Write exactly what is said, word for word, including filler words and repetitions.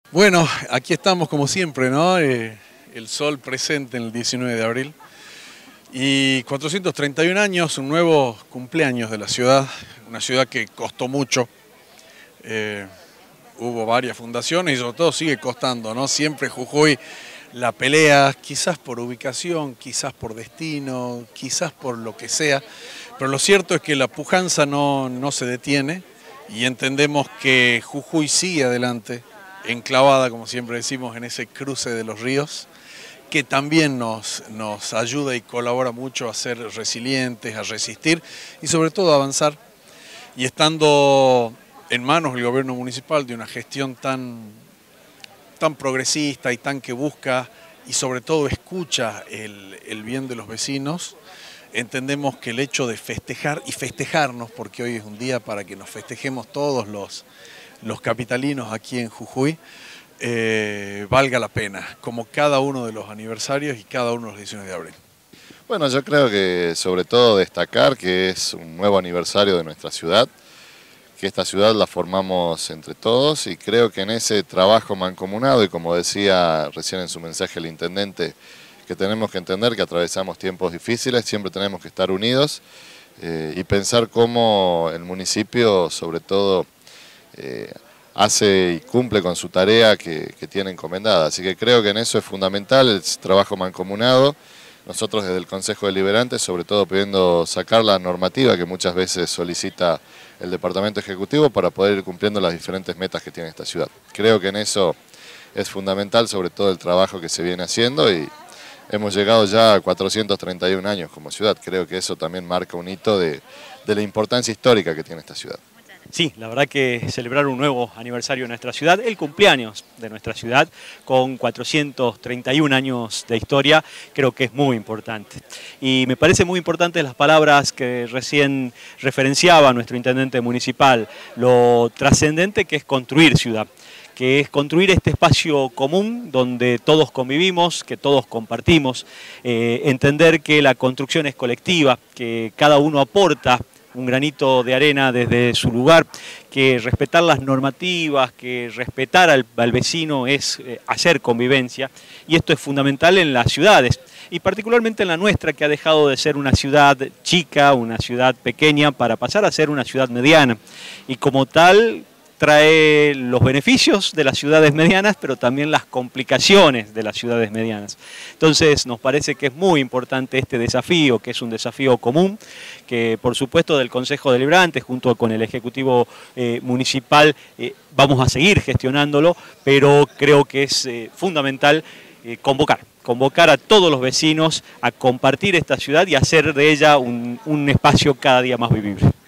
Bueno, aquí estamos como siempre, ¿no? Eh, el sol presente en el diecinueve de abril. Y cuatrocientos treinta y un años, un nuevo cumpleaños de la ciudad, una ciudad que costó mucho. Eh, hubo varias fundaciones y sobre todo sigue costando, ¿no? Siempre Jujuy la pelea, quizás por ubicación, quizás por destino, quizás por lo que sea. Pero lo cierto es que la pujanza no, no se detiene y entendemos que Jujuy sigue adelante, enclavada, como siempre decimos, en ese cruce de los ríos, que también nos, nos ayuda y colabora mucho a ser resilientes, a resistir y sobre todo a avanzar. Y estando en manos del gobierno municipal de una gestión tan, tan progresista y tan que busca y sobre todo escucha el, el bien de los vecinos, entendemos que el hecho de festejar y festejarnos, porque hoy es un día para que nos festejemos todos los, los capitalinos aquí en Jujuy, eh, valga la pena, como cada uno de los aniversarios y cada uno de los diecinueve de abril. Bueno, yo creo que sobre todo destacar que es un nuevo aniversario de nuestra ciudad, que esta ciudad la formamos entre todos y creo que en ese trabajo mancomunado y como decía recién en su mensaje el intendente, que tenemos que entender que atravesamos tiempos difíciles, siempre tenemos que estar unidos eh, y pensar cómo el municipio sobre todo eh, hace y cumple con su tarea que, que tiene encomendada. Así que creo que en eso es fundamental el trabajo mancomunado. Nosotros desde el Consejo Deliberante, sobre todo pidiendo sacar la normativa que muchas veces solicita el Departamento Ejecutivo para poder ir cumpliendo las diferentes metas que tiene esta ciudad. Creo que en eso es fundamental sobre todo el trabajo que se viene haciendo y hemos llegado ya a cuatrocientos treinta y un años como ciudad. Creo que eso también marca un hito de, de la importancia histórica que tiene esta ciudad. Sí, la verdad que celebrar un nuevo aniversario de nuestra ciudad, el cumpleaños de nuestra ciudad, con cuatrocientos treinta y un años de historia, creo que es muy importante. Y me parece muy importante las palabras que recién referenciaba nuestro intendente municipal, lo trascendente que es construir ciudad, que es construir este espacio común donde todos convivimos, que todos compartimos, eh, entender que la construcción es colectiva, que cada uno aporta un granito de arena desde su lugar, que respetar las normativas, que respetar al, al vecino es eh, hacer convivencia, y esto es fundamental en las ciudades, y particularmente en la nuestra, que ha dejado de ser una ciudad chica, una ciudad pequeña, para pasar a ser una ciudad mediana, y como tal trae los beneficios de las ciudades medianas, pero también las complicaciones de las ciudades medianas. Entonces nos parece que es muy importante este desafío, que es un desafío común, que por supuesto del Consejo Deliberante, junto con el Ejecutivo eh, Municipal, eh, vamos a seguir gestionándolo, pero creo que es eh, fundamental eh, convocar, convocar a todos los vecinos a compartir esta ciudad y hacer de ella un, un espacio cada día más vivible.